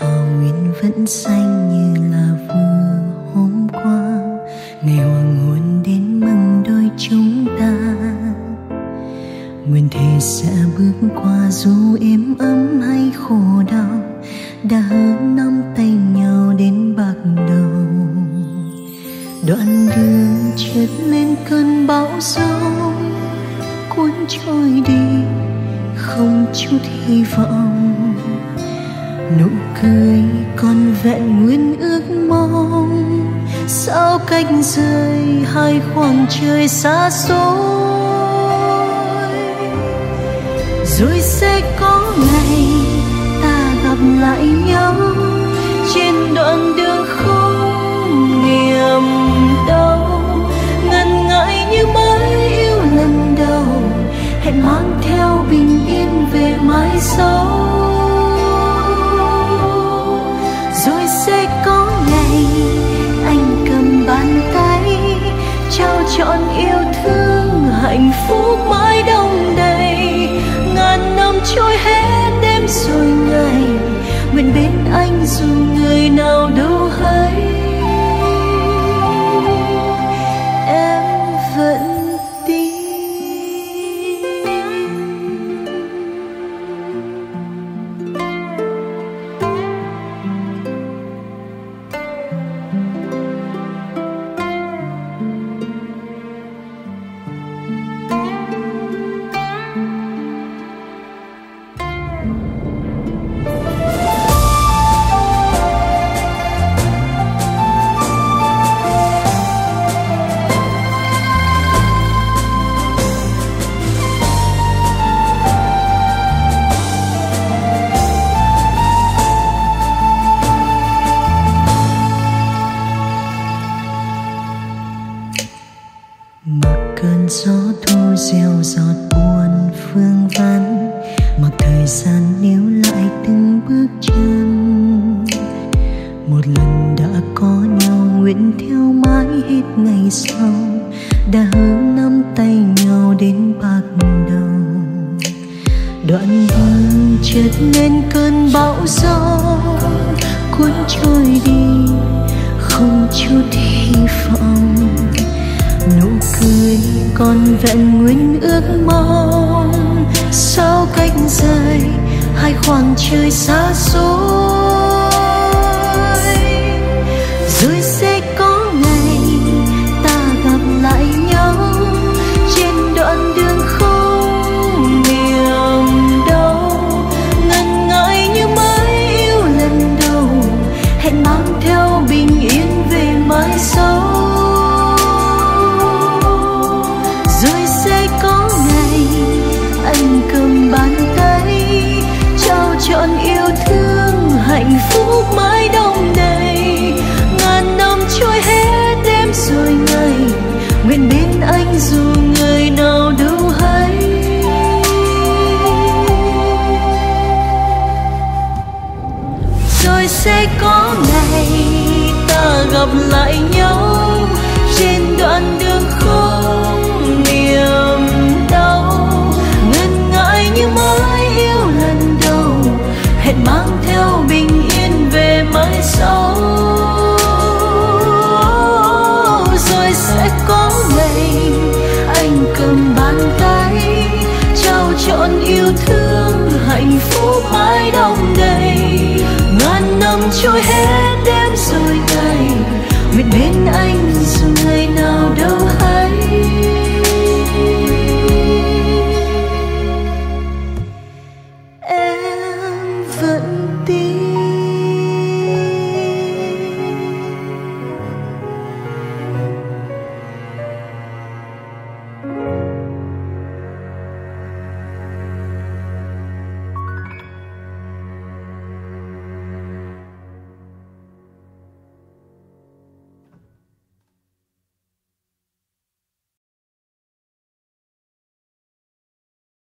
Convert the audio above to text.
thảo nguyên vẫn xanh như là vừa hôm qua, ngày hoàng hôn đến mừng đôi chúng ta. Nguyện thề sẽ bước qua dù êm ấm hay khổ đau, đã hơn nắm tay nhau đến bạc đầu. Đoạn đường trượt lên cơn bão gió cuốn trôi đi không chút hy vọng. Nụ cười còn vẹn nguyên ước mong, sao cách rời hai khoảng trời xa xôi. Rồi sẽ có ngày ta gặp lại nhau trên đoạn đường không niềm đau. Ngần ngại như mới yêu lần đầu, hẹn mang theo bình yên về mai sau. Rồi sẽ có ngày anh cầm bàn tay trao trọn yêu thương hạnh phúc mãi đong đầy. Ngàn năm trôi hết đêm rồi ngày, nguyện bên anh dù người nào đâu hay. Em vẫn tin. Mặc cơn gió thu reo giọt buồn phương vắng, mặc thời gian níu lại từng bước chân. Một lần đã có nhau nguyện theo mãi hết ngày sau, đã hướng nắm tay nhau đến bạc đầu. Đoạn đường trượt lên cơn bão gió cuốn trôi đi không chút hy vọng. Nụ cười còn vẹn nguyên ước mong, sao cách rời hai khoảng trời xa xôi. Rồi sẽ có ngày ta gặp lại nhau trên đoạn đường không niềm đau. Ngần ngại như mới yêu lần đầu, hẹn mang theo bình yên về mai sau. Anh cầm bàn tay trao trọn yêu thương hạnh phúc mãi đong đầy. Ngàn năm trôi hết đêm rồi ngày, nguyện bên anh dù người nào đâu hay. Rồi sẽ có ngày ta gặp lại nhau trên đoạn đường không niềm đau. Như mới yêu lần đầu, hẹn mang theo bình yên về mai sau. Rồi sẽ có ngày anh cầm bàn tay trao trọn yêu thương hạnh phúc mãi đong đầy. Ngàn năm trôi hết đêm rồi ngày, nguyện bên anh